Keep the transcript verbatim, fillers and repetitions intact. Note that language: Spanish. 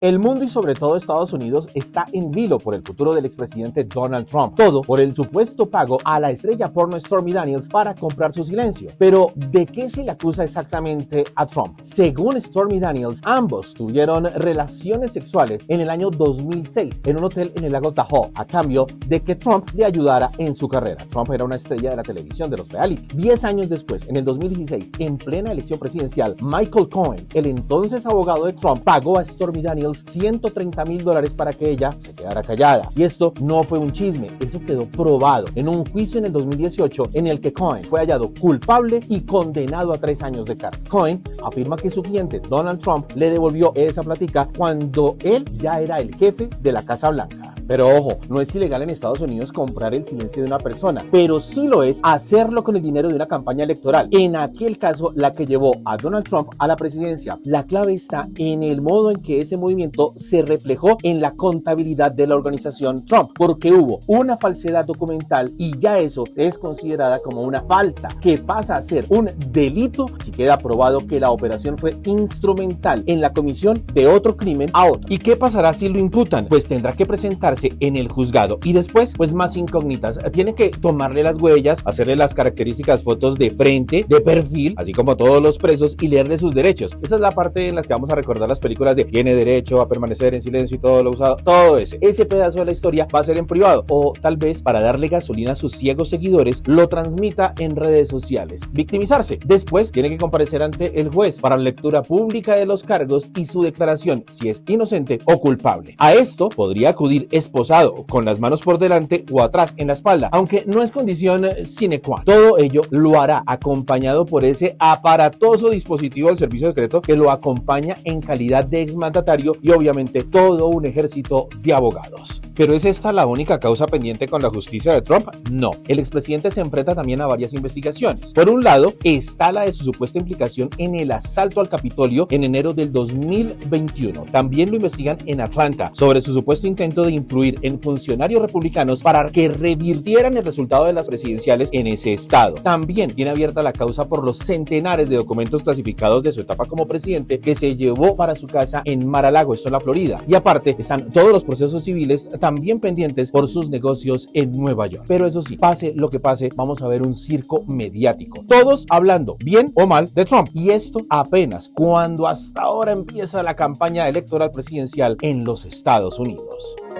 El mundo y sobre todo Estados Unidos está en vilo por el futuro del expresidente Donald Trump. Todo por el supuesto pago a la estrella porno Stormy Daniels para comprar su silencio. Pero, ¿de qué se le acusa exactamente a Trump? Según Stormy Daniels, ambos tuvieron relaciones sexuales en el año dos mil seis en un hotel en el lago Tahoe, a cambio de que Trump le ayudara en su carrera. Trump era una estrella de la televisión de los reality. Diez años después, en el dos mil dieciséis, en plena elección presidencial, Michael Cohen, el entonces abogado de Trump, pagó a Stormy Daniels ciento treinta mil dólares para que ella se quedara callada. Y esto no fue un chisme, eso quedó probado en un juicio en el dos mil dieciocho en el que Cohen fue hallado culpable y condenado a tres años de cárcel. Cohen afirma que su cliente Donald Trump le devolvió esa plática cuando él ya era el jefe de la Casa Blanca. Pero ojo, no es ilegal en Estados Unidos comprar el silencio de una persona, pero sí lo es hacerlo con el dinero de una campaña electoral. En aquel caso, la que llevó a Donald Trump a la presidencia. La clave está en el modo en que ese movimiento se reflejó en la contabilidad de la organización Trump, porque hubo una falsedad documental y ya eso es considerada como una falta que pasa a ser un delito si queda probado que la operación fue instrumental en la comisión de otro crimen a otro. ¿Y qué pasará si lo imputan? Pues tendrá que presentarse en el juzgado y después pues más incógnitas. Tiene que tomarle las huellas, hacerle las características fotos de frente, de perfil, así como todos los presos, y leerle sus derechos. Esa es la parte en la que vamos a recordar las películas de tiene derecho a permanecer en silencio y todo lo usado, todo ese. Ese pedazo de la historia va a ser en privado, o tal vez para darle gasolina a sus ciegos seguidores lo transmita en redes sociales. Victimizarse. Después tiene que comparecer ante el juez para la lectura pública de los cargos y su declaración si es inocente o culpable. A esto podría acudir esposado, con las manos por delante o atrás en la espalda, aunque no es condición sine qua non. Todo ello lo hará acompañado por ese aparatoso dispositivo del servicio secreto que lo acompaña en calidad de exmandatario y obviamente todo un ejército de abogados. ¿Pero es esta la única causa pendiente con la justicia de Trump? No. El expresidente se enfrenta también a varias investigaciones. Por un lado, está la de su supuesta implicación en el asalto al Capitolio en enero del dos mil veintiuno. También lo investigan en Atlanta sobre su supuesto intento de influir en funcionarios republicanos para que revirtieran el resultado de las presidenciales en ese estado. También tiene abierta la causa por los centenares de documentos clasificados de su etapa como presidente que se llevó para su casa en Mar-a-Lago, esto en la Florida. Y aparte están todos los procesos civiles también pendientes por sus negocios en Nueva York. Pero eso sí, pase lo que pase, vamos a ver un circo mediático. Todos hablando bien o mal de Trump. Y esto apenas cuando hasta ahora empieza la campaña electoral presidencial en los Estados Unidos.